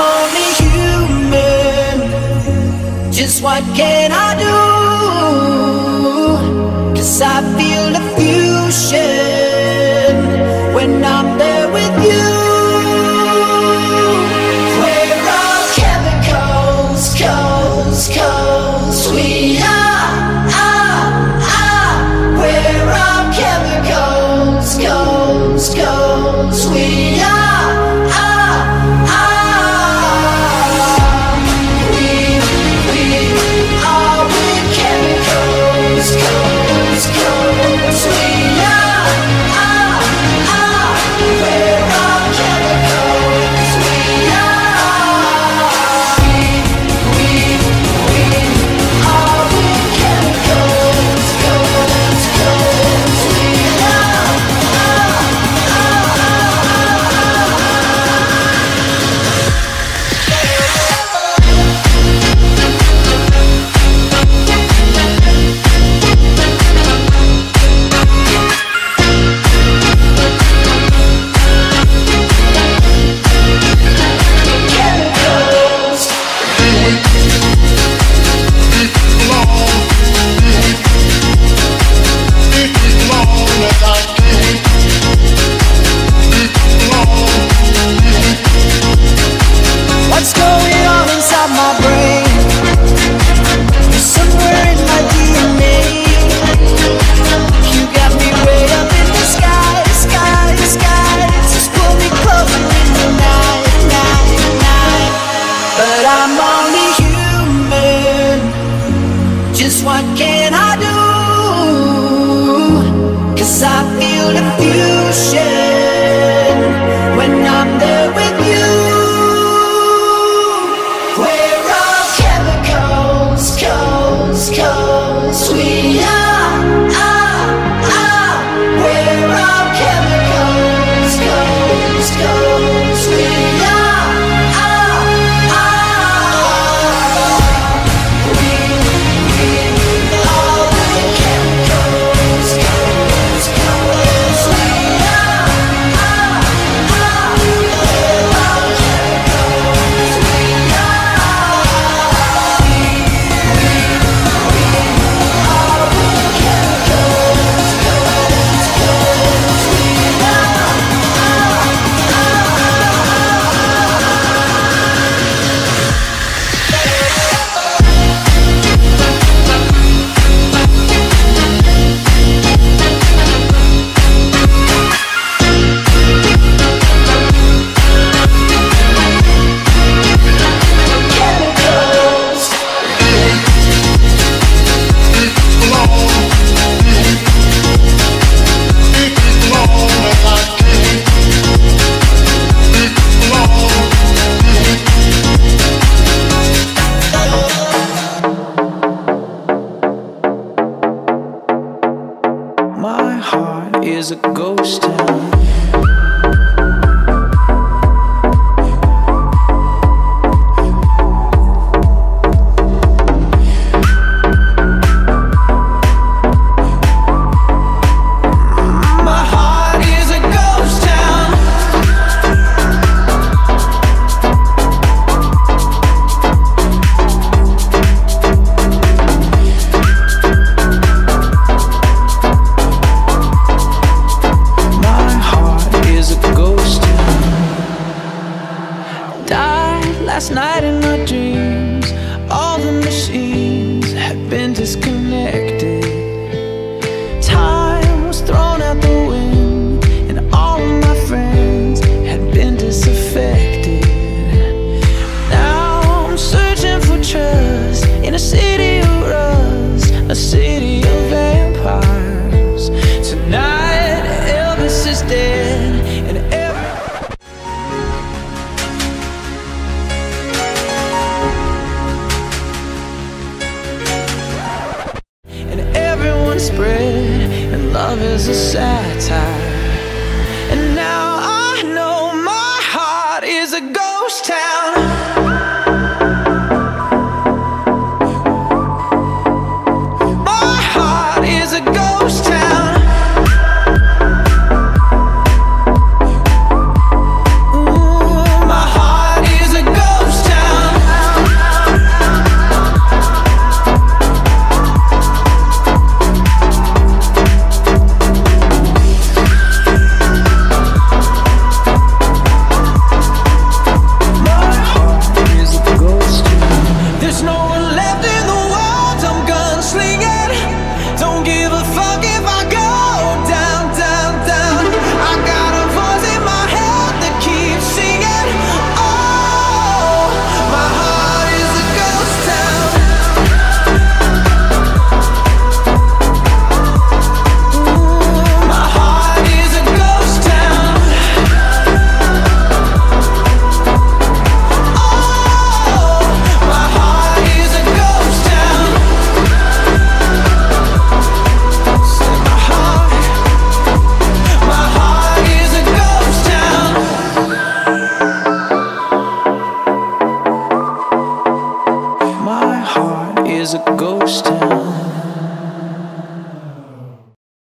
only human. Just what can I do? 'Cause I feel the fusion when I'm there with you. We're all chemicals, we are. We're all chemicals, we are. What can I do? 'Cause I feel the fusion when I'm there with you. We're all chemicals, we are. We're all chemicals, we are. My heart is a ghost town. Last night in my dreams, all the machines had been disconnected. Time was thrown out the wind, and all of my friends had been disaffected. Now I'm searching for trust in a city of rust, a city of vampires. Tonight Elvis is dead, and spread, and love is a satire. And now I know my heart is a ghost town. My heart is a ghost town. Ooh, my heart is a ghost town. is a ghost town.